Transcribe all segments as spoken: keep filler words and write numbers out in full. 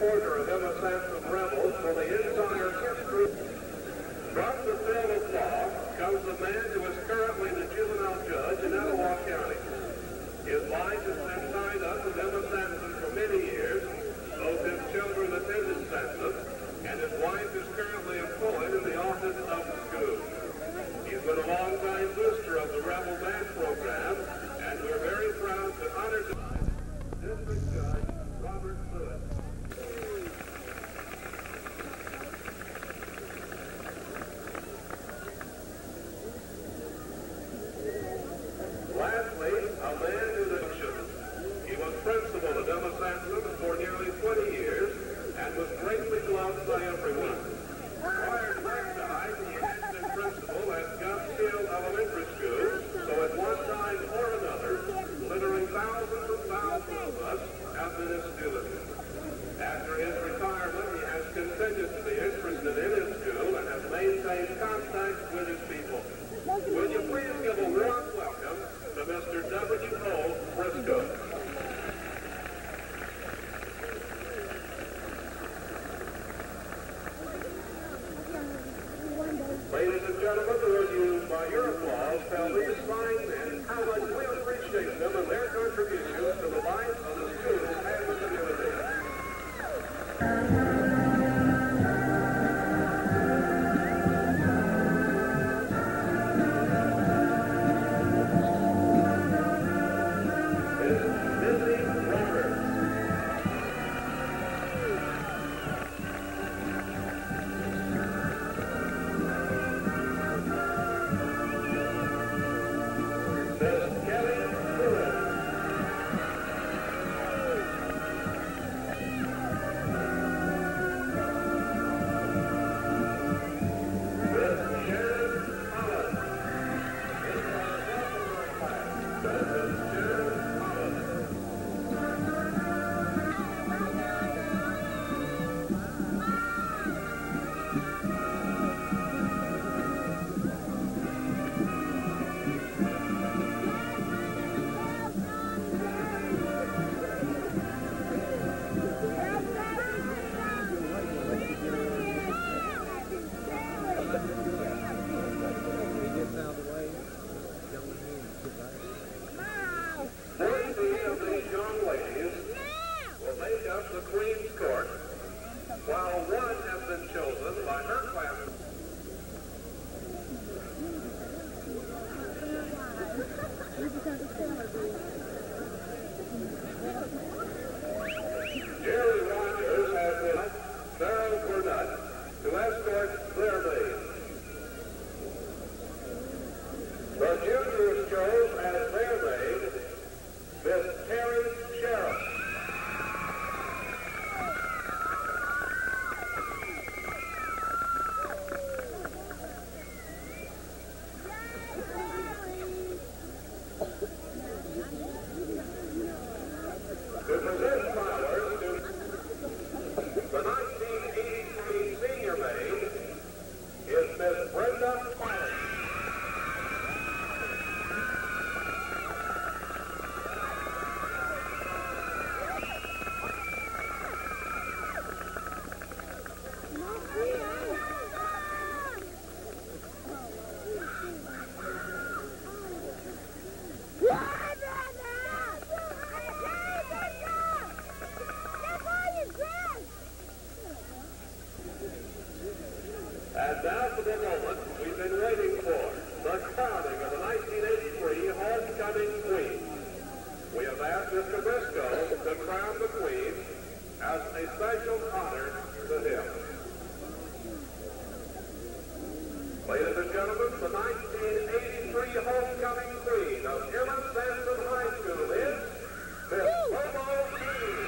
reporter of Emma Sansom Rebels for the entire history. From the field of law comes a man who is currently the juvenile judge in Etowah County. His life has been tied up with Emma Sansom for many years. Both his children attended Sansom, and his wife is currently employed in the office of the school. He's been a long-time booster of the Rebel Band program, and we're very proud to honor tonight District Judge Robert Lewis. Lastly, a man who was he was principal at Emma Sansom for nearly twenty years and was greatly loved by everyone. Prior to that time, he had been principal at Gulffield Elementary School, so at one time or another, literally thousands and thousands of us have been his students. After his retirement, he has continued to be interested in his school and has maintained contact with his people. Will you please give a warm welcome to Mister W O Briscoe. Ladies and gentlemen, will you, by your applause, tell these fine men how much we appreciate them and their contributions to the life of the students and the community. And now for the moment we've been waiting for, the crowning of the nineteen eighty-three homecoming queen. We have asked Mister Briscoe to crown the queen as a special honor to him. Ladies and gentlemen, the nineteen eighty-three homecoming queen of Emma Sansom High School is Miss Bobo King.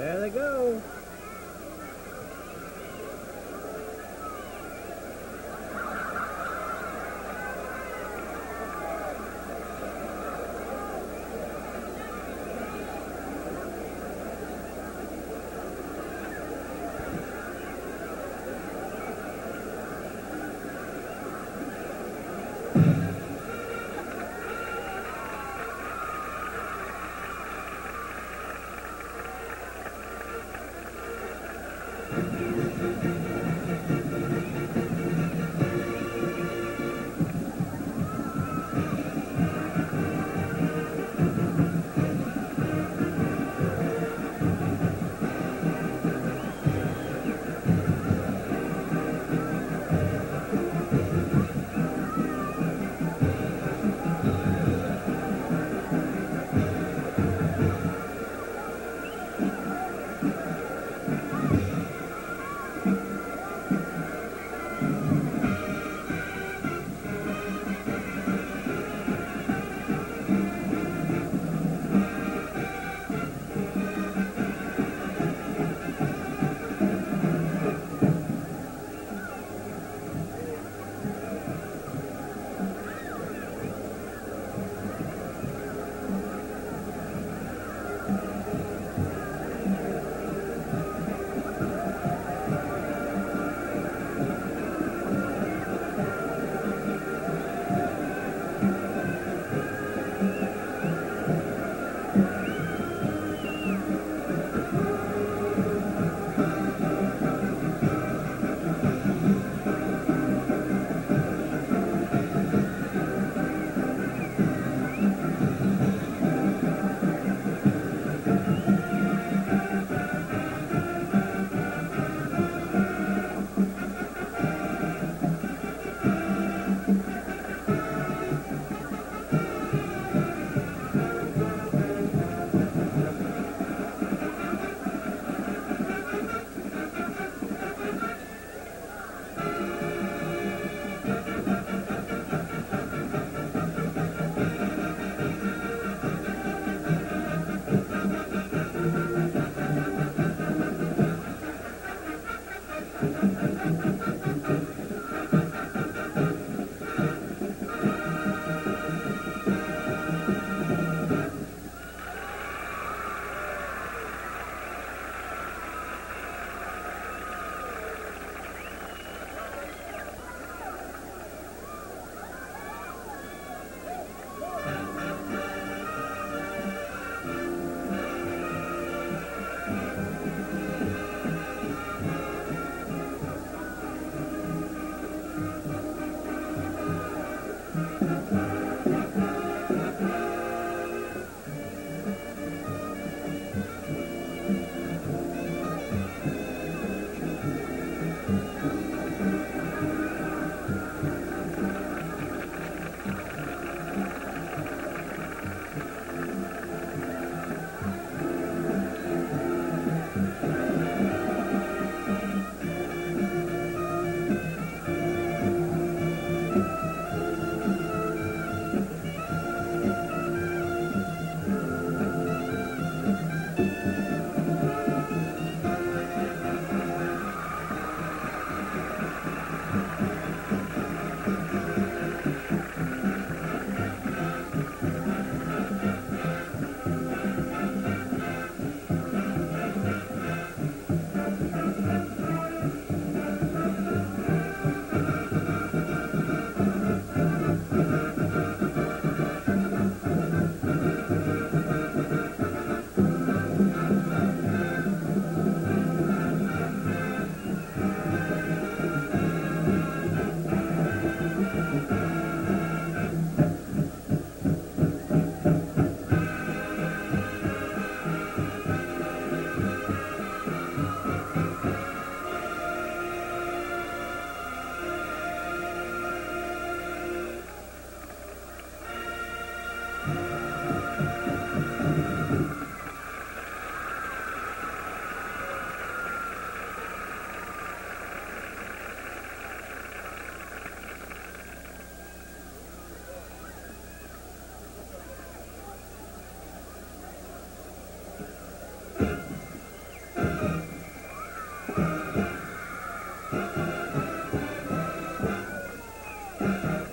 There they go.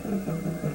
Thank you.